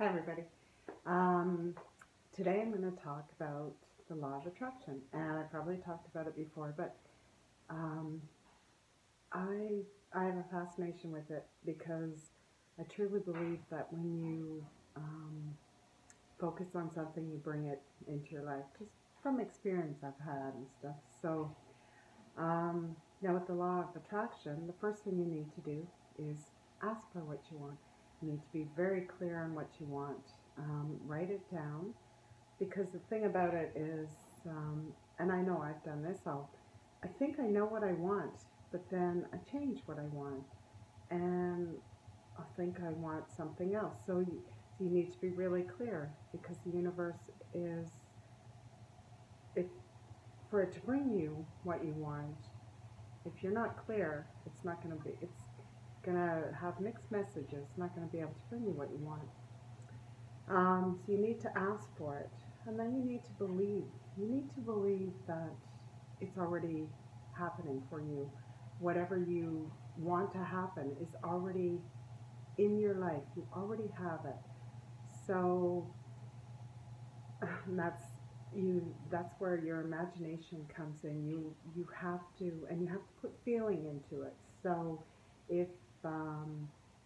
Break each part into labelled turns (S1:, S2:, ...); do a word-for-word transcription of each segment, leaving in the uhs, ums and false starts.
S1: Hi, everybody. Um, today I'm going to talk about the law of attraction, and I probably talked about it before, but um, I I have a fascination with it because I truly believe that when you um, focus on something, you bring it into your life, just from experience I've had and stuff. So um, now with the law of attraction, the first thing you need to do is ask for what you want. You need to be very clear on what you want. Um, write it down, because the thing about it is, um, and I know I've done this, I'll, I think I know what I want, but then I change what I want, and I think I want something else. So you, so you need to be really clear, because the universe is, if for it to bring you what you want, if you're not clear, it's not going to be, it's going to have mixed messages. It's not going to be able to bring you what you want. Um, so you need to ask for it, and then you need to believe. You need to believe that it's already happening for you. Whatever you want to happen is already in your life. You already have it. So that's you. That's where your imagination comes in. You you have to, and you have to put feeling into it. So if um,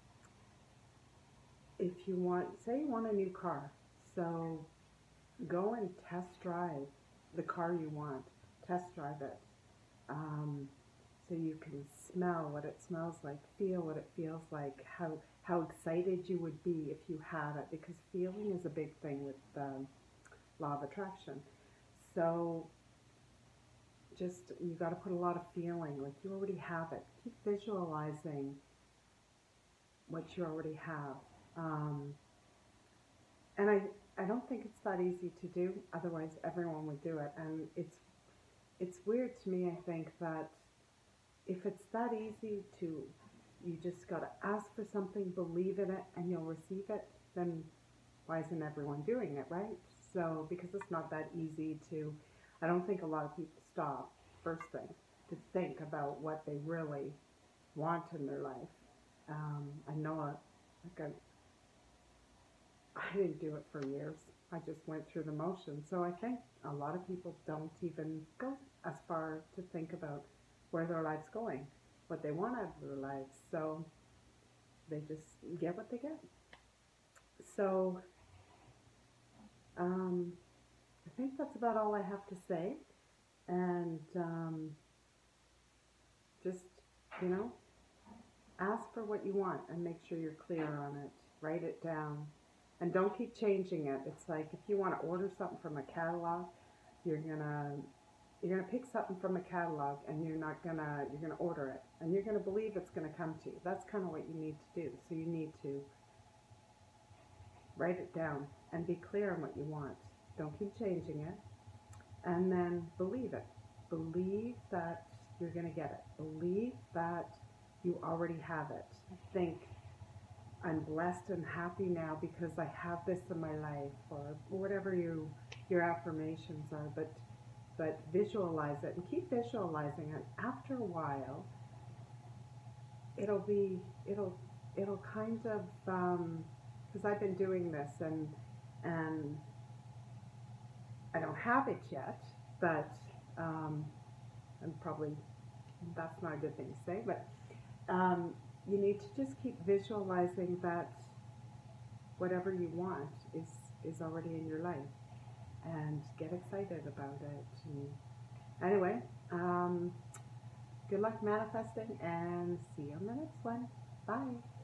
S1: if you want, say you want a new car, so go and test drive the car you want. Test drive it. Um, so you can smell what it smells like, feel what it feels like, how, how excited you would be if you had it, because feeling is a big thing with the law of attraction. So just, you got to put a lot of feeling, like you already have it. Keep visualizing what you already have. Um, and I, I don't think it's that easy to do, otherwise everyone would do it. And it's it's weird to me, I think, that if it's that easy to, you just got to ask for something, believe in it, and you'll receive it, then why isn't everyone doing it, right? So, because it's not that easy to, I don't think a lot of people stop, first thing, to think about what they really want in their life. Um, I know, a, like a, I didn't do it for years. I just went through the motions. So I think a lot of people don't even go as far to think about where their life's going, what they want out of their lives. So they just get what they get. So um, I think that's about all I have to say. And um, just, you know, ask for what you want and make sure you're clear on it. Write it down. And don't keep changing it. It's like if you want to order something from a catalog, you're gonna you're gonna pick something from a catalog, and you're not gonna you're gonna order it, and you're gonna believe it's gonna come to you. That's kind of what you need to do. So you need to write it down and be clear on what you want. Don't keep changing it, and then believe it. Believe that you're gonna get it. Believe that you already have it. Think, I'm blessed and happy now because I have this in my life, or whatever you your affirmations are, but but visualize it and keep visualizing it. After a while, it'll be it'll it'll kind of um because I've been doing this, and and I don't have it yet, but um and probably that's not a good thing to say, but um you need to just keep visualizing that whatever you want is is already in your life, and get excited about it. And anyway, um, good luck manifesting, and see you on the next one. Bye.